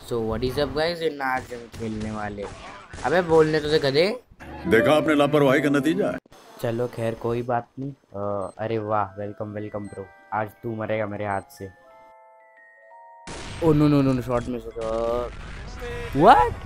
So what is up guys, इन आज हम खेलने वाले। अबे बोलने तो से गधे। देखा आपने लापरवाही का नतीजा है। चलो खैर कोई बात नहीं। अरे वाह, वेलकम वेलकम ब्रो। आज तू मरेगा मेरे हाथ से। Oh no no no, shot miss हो गया। व्हाट?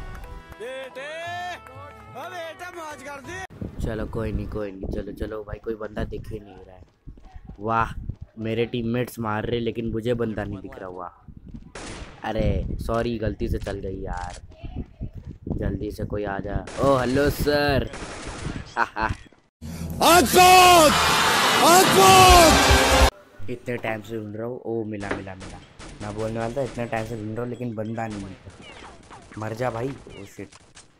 चलो कोई नहीं कोई नहीं, चलो चलो भाई, कोई बंदा दिख ही नहीं रहा है। वाह, मेरे टीममेट्स मार रहे लेकिन मुझे बंदा नहीं दिख रहा। वाह, अरे सॉरी, गलती से चल गई यार। जल्दी से कोई आ जा। Oh hello sir. इतने टाइम से ढूंढ रहा हूँ। ओ मिला मिला मिला। मैं बोलने वाला था इतने टाइम से ढूंढ रहा हूँ लेकिन बंदा नहीं मिलता। मर जा भाई। Oh shit.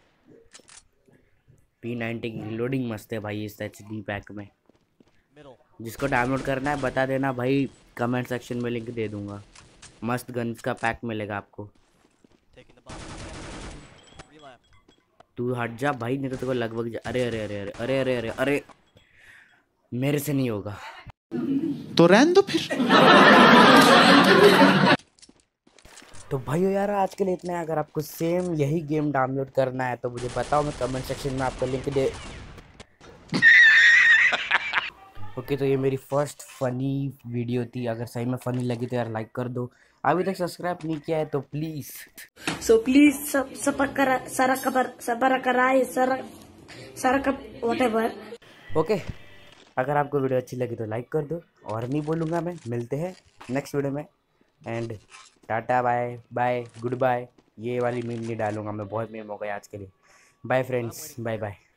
P90 की रिलोडिंग मस्त है भाई इस HD पैक में। जिसको डाउनलोड करना है बता देना भाई, कमेंट सेक्शन में लिंक दे दूंगा। मस्त गन्स का पैक मिलेगा आपको। तू हट जा भाई, नहीं तो तेरे को लगभग अरे अरे अरे अरे अरे अरे अरे अरे, मेरे से नहीं होगा तो रहने दो फिर। तो भाइयों यार, आज के लिए इतना है। अगर आपको सेम यही गेम डाउनलोड करना है तो मुझे बताओ, मैं कमेंट सेक्शन में आपको लिंक दे। ओके, तो ये मेरी फर्स्ट फनी वीडियो थी। अगर सही में फनी लगी तो यार लाइक कर दो। अभी तक सब्सक्राइब नहीं किया है तो प्लीज प्लीज सबर कराए सर का व्हाटएवर। ओके, अगर आपको वीडियो अच्छी लगी तो लाइक कर दो। और नहीं बोलूँगा मैं। मिलते हैं नेक्स्ट वीडियो में। And tata bye bye good bye. ये वाली मीम नहीं डालूंगा मैं, बहुत मीम हो गया आज के लिए। Bye friends, bye bye.